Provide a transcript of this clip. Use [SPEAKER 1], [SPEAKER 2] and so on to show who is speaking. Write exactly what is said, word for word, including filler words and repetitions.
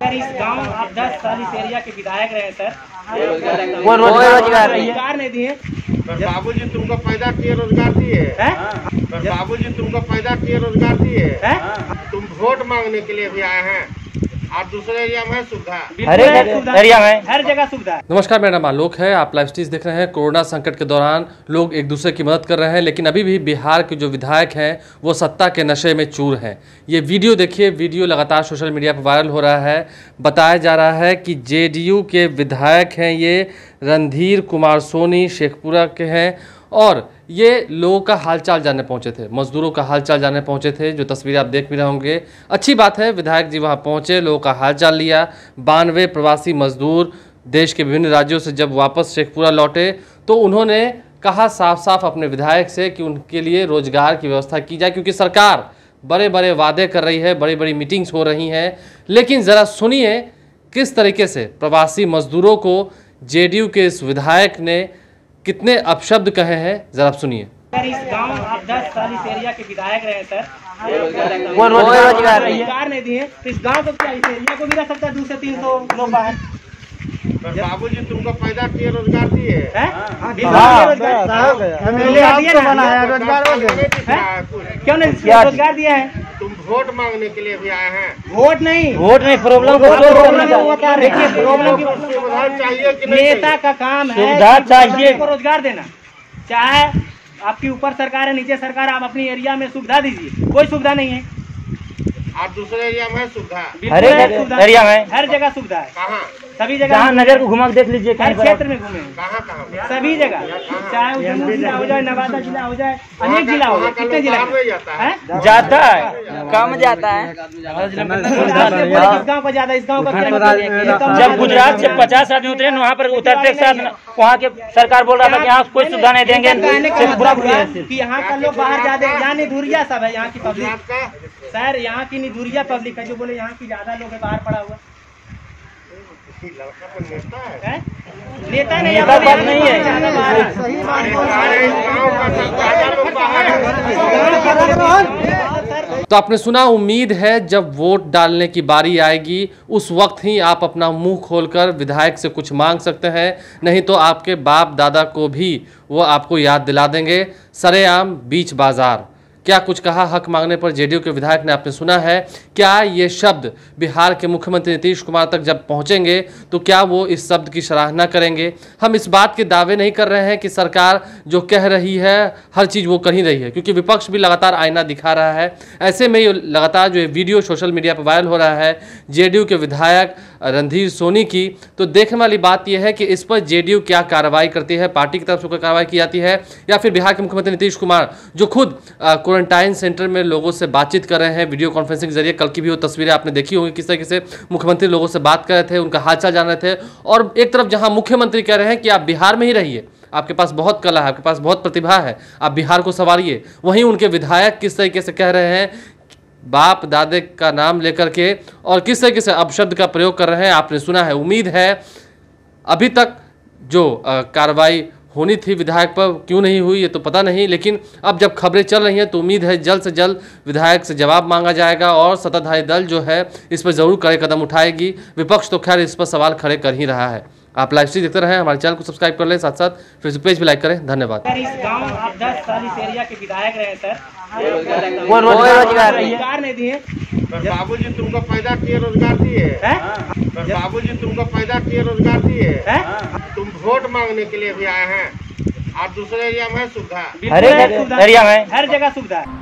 [SPEAKER 1] Sir इस गांव आप दस साल इस एरिया के विधायक रहे सर,
[SPEAKER 2] वो रोजगार
[SPEAKER 1] रोजगार नहीं दिए।
[SPEAKER 3] बाबूजी तुमको पैदा किए रोजगार दिए, बाबूजी तुमको पैदा किए रोजगार दिए। तुम वोट मांगने के लिए भी आए हैं और दूसरे एरिया में सुविधा,
[SPEAKER 2] हर एरिया में
[SPEAKER 1] हर जगह सुविधा।
[SPEAKER 4] नमस्कार, मेरा नाम आलोक है। आप लाइव स्ट्रीम देख रहे हैं। कोरोना संकट के दौरान लोग एक दूसरे की मदद कर रहे हैं, लेकिन अभी भी बिहार के जो विधायक हैं वो सत्ता के नशे में चूर हैं। ये वीडियो देखिए, वीडियो लगातार सोशल मीडिया पर वायरल हो रहा है। बताया जा रहा है कि जेडीयू के विधायक हैं ये, रणधीर कुमार सोनी शेखपुरा के हैं, और ये लोगों का हालचाल जानने पहुंचे थे, मजदूरों का हालचाल जानने पहुंचे थे। जो तस्वीरें आप देख भी रहे होंगे, अच्छी बात है, विधायक जी वहां पहुंचे, लोगों का हालचाल लिया। बानवे प्रवासी मजदूर देश के विभिन्न राज्यों से जब वापस शेखपुरा लौटे तो उन्होंने कहा साफ साफ अपने विधायक से कि उनके लिए रोजगार की व्यवस्था की जाए, क्योंकि सरकार बड़े बड़े वादे कर रही है, बड़ी बड़ी मीटिंग्स हो रही हैं। लेकिन ज़रा सुनिए किस तरीके से प्रवासी मजदूरों को जेडीयू के इस विधायक ने कितने अपशब्द कहे हैं, जरा सुनिए।
[SPEAKER 1] सर इस गांव आप दस साल इस एरिया के विधायक रहे सर,
[SPEAKER 2] वो रोजगार
[SPEAKER 1] रोजगार नहीं दिए। तो इस गांव को क्या, इस एरिया को भी रह सकता है दो से तीन सौ लोग बाहर।
[SPEAKER 3] बाबूजी तुमको पैदा किए रोजगार दिए,
[SPEAKER 1] क्यों नहीं रोजगार दिया है?
[SPEAKER 3] तुम वोट मांगने के लिए भी आए हैं।
[SPEAKER 1] वोट नहीं,
[SPEAKER 2] वोट नहीं, प्रॉब्लम
[SPEAKER 3] चाहिए कि
[SPEAKER 1] नेता का काम है
[SPEAKER 2] सुविधा चाहिए,
[SPEAKER 1] को रोजगार देना। चाहे आपकी ऊपर सरकार है, नीचे सरकार, आप अपनी एरिया में सुविधा दीजिए। कोई सुविधा नहीं है।
[SPEAKER 3] और दूसरे एरिया में सुविधा,
[SPEAKER 2] हर एरिया में
[SPEAKER 1] हर जगह सुविधा है।
[SPEAKER 3] कहाँ?
[SPEAKER 1] सभी जगह,
[SPEAKER 2] जहाँ नजर को घुमा के देख लीजिए,
[SPEAKER 1] हर क्षेत्र में घूमे,
[SPEAKER 3] कहाँ कहाँ
[SPEAKER 1] सभी जगह, चाहे वो जम्मू जिला हो जाए, नवादा जिला हो जाए, अनेक जिला हो जाए। कितने जिला
[SPEAKER 3] जाता है?
[SPEAKER 2] जाता है, कम जाता है।
[SPEAKER 1] इस गाँव का ज्यादा, इस गाँव का
[SPEAKER 2] जब गुजरात से पचास आदमी उतरे वहाँ पर उतरते के साथ वहाँ के सरकार बोल रहा था कि यहाँ कोई सुविधा नहीं देंगे,
[SPEAKER 1] कि यहाँ का लोग बाहर जाते। यहाँ निधुरिया सब है, यहाँ की पब्लिक सर, यहाँ की निधुरिया पब्लिक है जो बोले यहाँ की ज्यादा लोग है बाहर पड़ा हुआ। है? नेता नहीं,
[SPEAKER 2] नेता बात नहीं है।
[SPEAKER 4] तो आपने सुना, उम्मीद है जब वोट डालने की बारी आएगी उस वक्त ही आप अपना मुंह खोलकर विधायक से कुछ मांग सकते हैं, नहीं तो आपके बाप दादा को भी वो आपको याद दिला देंगे। सरेआम बीच बाजार क्या कुछ कहा हक मांगने पर जेडीयू के विधायक ने, आपने सुना है। क्या ये शब्द बिहार के मुख्यमंत्री नीतीश कुमार तक जब पहुंचेंगे तो क्या वो इस शब्द की सराहना करेंगे? हम इस बात के दावे नहीं कर रहे हैं कि सरकार जो कह रही है हर चीज़ वो कर ही रही है, क्योंकि विपक्ष भी लगातार आईना दिखा रहा है। ऐसे में ये लगातार जो ये वीडियो सोशल मीडिया पर वायरल हो रहा है जेडीयू के विधायक रणधीर सोनी की, तो देखने वाली बात यह है कि इस पर जेडीयू क्या कार्रवाई करती है, पार्टी की तरफ से कोई कार्रवाई की जाती है, या फिर बिहार के मुख्यमंत्री नीतीश कुमार जो खुद क्वारंटाइन सेंटर में लोगों से बातचीत कर रहे हैं वीडियो कॉन्फ्रेंसिंग के जरिए। कल की भी वो तस्वीरें आपने देखी होंगी किस तरीके से मुख्यमंत्री लोगों से बात कर रहे थे, उनका हालचाल जान रहे थे। और एक तरफ जहां मुख्यमंत्री कह रहे हैं कि आप बिहार में ही रहिए, आपके पास बहुत कला है, आपके पास बहुत प्रतिभा है, आप बिहार को संवारिए, वहीं उनके विधायक किस तरीके से कह रहे हैं बाप दादे का नाम लेकर के, और किस तरीके से अपशब्द का प्रयोग कर रहे हैं, आपने सुना है। उम्मीद है अभी तक जो कार्रवाई होनी थी विधायक पर क्यों नहीं हुई ये तो पता नहीं, लेकिन अब जब खबरें चल रही हैं तो उम्मीद है जल्द से जल्द विधायक से जवाब मांगा जाएगा और सत्ताधारी दल जो है इस पर जरूर कड़े कदम उठाएगी। विपक्ष तो खैर इस पर सवाल खड़े कर ही रहा है। आप लाइव स्ट्रीम देखते रहें, हमारे चैनल को सब्सक्राइब कर लें, साथ साथ फेसबुक पेज भी लाइक करें। धन्यवाद।
[SPEAKER 1] सर इस गांव आप दस साल इस एरिया के विधायक रहे सर,
[SPEAKER 2] वो रोजगार
[SPEAKER 1] रोजगार नहीं दिए।
[SPEAKER 3] बाबूजी तुमको पैदा किए रोजगार दिए, बाबूजी तुमको पैदा किए रोजगार दिए। तुम वोट मांगने के लिए भी आए हैं और दूसरे एरिया में सुविधा,
[SPEAKER 2] हर एरिया में
[SPEAKER 1] हर जगह सुविधा है।